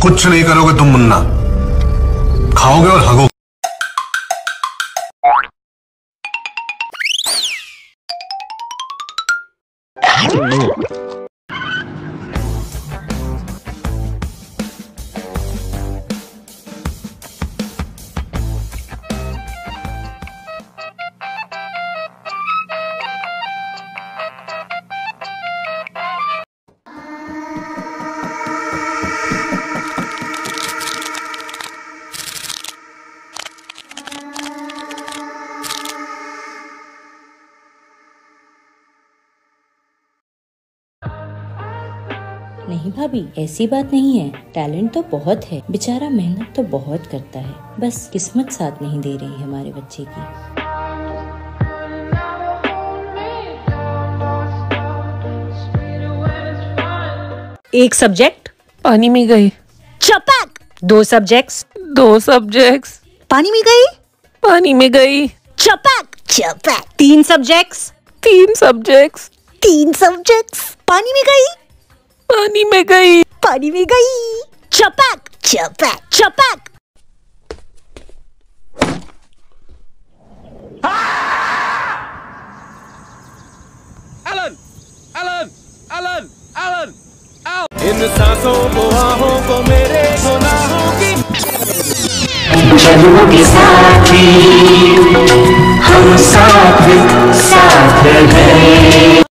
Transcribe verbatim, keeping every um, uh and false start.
कुछ नहीं करोगे तुम मुन्ना, खाओगे और हगोगे। नहीं भाभी, ऐसी बात नहीं है। टैलेंट तो बहुत है, बेचारा मेहनत तो बहुत करता है, बस किस्मत साथ नहीं दे रही हमारे बच्चे की। एक सब्जेक्ट पानी में गई। चपैक। दो सब्जेक्ट्स दो सब्जेक्ट्स पानी में गई। पानी में गई। चपैक चपैक। तीन सब्जेक्ट्स तीन सब्जेक्ट्स तीन सब्जेक्ट्स पानी में गई। पानी में गई। पानी में गई। चपैक चपैक चपैक। एलन एलन एलन एलन इन सांसों को आहों को मेरे गुनाहों की जन्मों के साथी हम साथ साथ हैं।